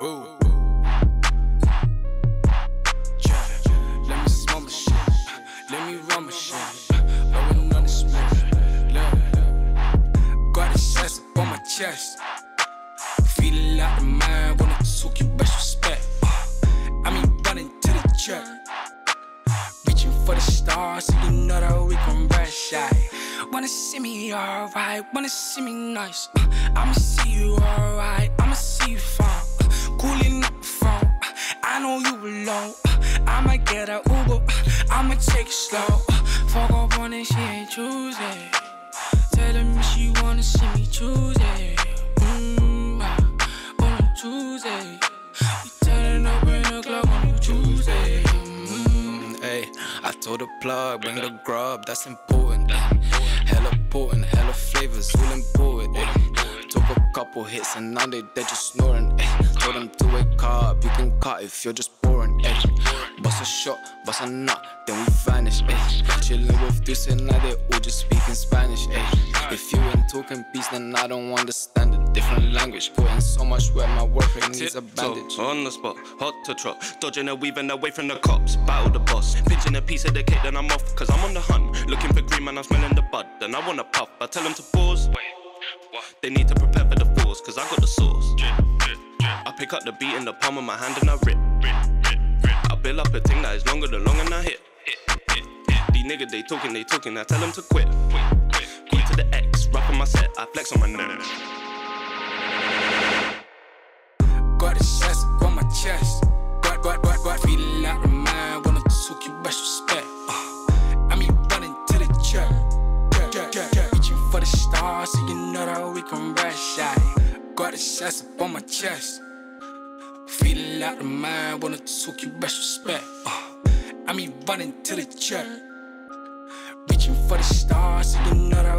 Ooh. Let me smoke my shit. Let me run my shit. Blowing on the split. Look. Got the shots up on my chest. Feeling like the mind. Wanna talk you best respect. I mean running to the track. Reaching for the stars, so you know that we can rush shy. Wanna see me alright, wanna see me nice. I'ma see you alright, I'ma see you fine. Cooling up the phone, I know you alone. I'ma get a Uber, I'ma take it slow. Fuck up on it, she ain't choose it. Telling me she wanna see me choose it. On a Tuesday, we turning up in the club on a Tuesday. Hey, I told the plug, bring the grub, that's important. Hella potent, hella flavors, all important. Took a couple hits and now they're just snoring. Told them to wake up, you can cut if you're just boring. Bust a shot, bust a nut, then we vanish. Chillin' with this and now they all just speaking Spanish. If you ain't talking peace, then I don't understand a different language. Putting so much work, my work rate needs a bandage. On the spot, hot to trot, dodging and weaving away from the cops. Battle the boss, pitching a piece of the cake, then I'm off. Cause I'm on the hunt, looking for green man, I'm smelling the bud. Then I wanna puff, I tell them to pause. Wait, what? They need to prepare for the force, cause I got the sauce. I pick up the beat in the palm of my hand and I rip. I build up a thing that is longer than long and I hit. These niggas they talking, I tell them to quit. Q to the X, rapping my set, I flex on my neck. Got the shots up on my chest. Got feeling like the mind. Wanna talk you best respect. I mean running to the track. Reaching for the stars, so you know that we can ride shy. Got the shots up on my chest. Feeling like the mind. Wanna talk you best respect. I mean running to the track. Reaching for the stars, so you know that